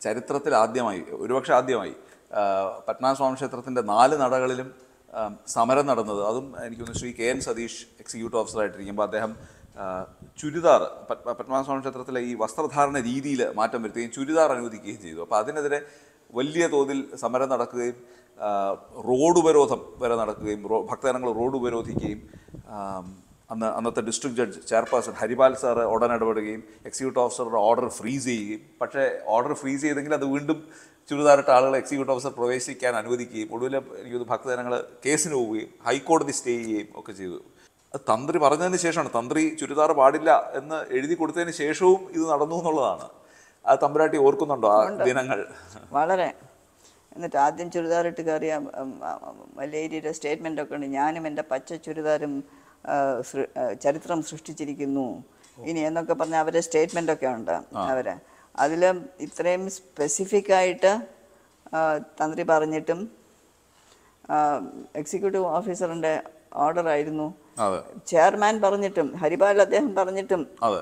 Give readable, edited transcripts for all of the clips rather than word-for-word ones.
ചരിത്രത്തിൽ ആദ്യമായി, ഒരുപക്ഷെ ആദ്യമായി പത്മനാഭസ്വാമി ക്ഷേത്രത്തിൻ്റെ 4 നടകളിലും സമരം നടന്നത്. അതും എനിക്കൊന്ന് Shri K N Satish executive ഓഫീസറായിട്ടിരിക്കുമ്പോൾ അദ്ദേഹം ചുരിദാർ, പത്മനാഭസ്വാമി ക്ഷേത്രത്തിലെ ഈ വസ്ത്രധാരണ രീതിയിൽ മാറ്റം വരുത്തുകയും ചുരിദാർ അനുവദിക്കുകയും ചെയ്തു. അപ്പോൾ അതിനെതിരെ വലിയ തോതിൽ സമരം നടക്കുകയും റോഡ് ഉപരോധം വരെ നടക്കുകയും ഭക്തജനങ്ങൾ റോഡ് ഉപരോധിക്കുകയും അന്നത്തെ district judge chairperson Haripal sir ഉടൻ ഇടപെടുകയും എക്സിക്യൂട്ടീവ് ഓഫീസറുടെ ഓർഡർ ഫ്രീസ് ചെയ്യുകയും, പക്ഷേ ഓർഡർ ഫ്രീസ് ചെയ്തെങ്കിൽ അത് വീണ്ടും ചുരിദാറിട്ട ആളുകളെ എക്സിക്യൂട്ടീവ് ഓഫീസർ പ്രവേശിക്കാൻ അനുവദിക്കുകയും ഒടുവിൽ എനിക്ക് ഭക്തജനങ്ങൾ കേസിന് പോവുകയും ഹൈക്കോടതി സ്റ്റേ ചെയ്യുകയും ഒക്കെ ചെയ്തു. അത് തന്ത്രി പറഞ്ഞതിന് ശേഷമാണ്, തന്ത്രി ചുരിദാർ പാടില്ല എന്ന് എഴുതി കൊടുത്തതിന് ശേഷവും ഇത് നടന്നു എന്നുള്ളതാണ്. അത് തമ്പുരാട്ടി ഓർക്കുന്നുണ്ടോ ആ ദിനങ്ങൾ? വളരെ. എന്നിട്ട് ആദ്യം ചുരിദാറിട്ട് കയറിയ മലേരിയയുടെ സ്റ്റേറ്റ്മെൻ്റൊക്കെ ഉണ്ട്. ഞാനും എൻ്റെ പച്ച ചുരിദാരും ചരിത്രം സൃഷ്ടിച്ചിരിക്കുന്നു ഇനി എന്നൊക്കെ പറഞ്ഞ അവരുടെ സ്റ്റേറ്റ്മെൻ്റൊക്കെ ഉണ്ട്. അവരെ അതിൽ ഇത്രയും സ്പെസിഫിക്കായിട്ട് തന്ത്രി പറഞ്ഞിട്ടും എക്സിക്യൂട്ടീവ് ഓഫീസറിൻ്റെ ഓർഡർ ആയിരുന്നു, ചെയർമാൻ പറഞ്ഞിട്ടും ഹരിപാൽ അദ്ദേഹം പറഞ്ഞിട്ടും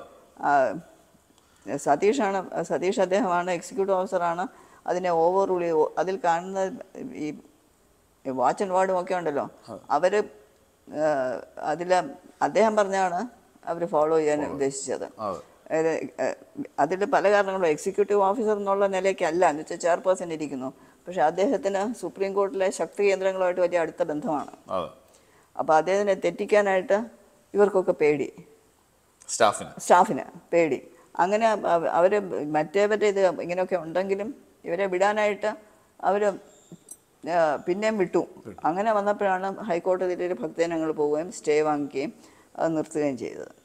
സതീഷ് അദ്ദേഹമാണ് എക്സിക്യൂട്ടീവ് ഓഫീസറാണ് അതിനെ ഓവർ റൂൾ ചെയ്തു. അതിൽ കാണുന്ന ഈ വാച്ച് ആൻഡ് വാർഡും ഒക്കെ ഉണ്ടല്ലോ, അവർ അതിൽ അദ്ദേഹം പറഞ്ഞാണ് അവർ ഫോളോ ചെയ്യാൻ ഉദ്ദേശിച്ചത്. അതിൽ പല കാരണങ്ങളും എക്സിക്യൂട്ടീവ് ഓഫീസർ എന്നുള്ള നിലയ്ക്കല്ല, എന്ന് വെച്ചാൽ ചെയർപേഴ്സൺ ഇരിക്കുന്നു, പക്ഷെ അദ്ദേഹത്തിന് സുപ്രീം കോർട്ടിലെ ശക്തി കേന്ദ്രങ്ങളുമായിട്ട് വലിയ അടുത്ത ബന്ധമാണ്. അപ്പോൾ അദ്ദേഹത്തിനെ തെറ്റിക്കാനായിട്ട് ഇവർക്കൊക്കെ പേടി, സ്റ്റാഫിന് പേടി. അങ്ങനെ അവർ മറ്റേവരുടെ ഇത് ഇങ്ങനെയൊക്കെ ഉണ്ടെങ്കിലും ഇവരെ വിടാനായിട്ട് അവർ പിന്നെയും വിട്ടു. അങ്ങനെ വന്നപ്പോഴാണ് ഹൈക്കോടതിയിൽ ഭക്തജനങ്ങൾ പോവുകയും സ്റ്റേ വാങ്ങിക്കുകയും അത് നിർത്തുകയും ചെയ്തത്.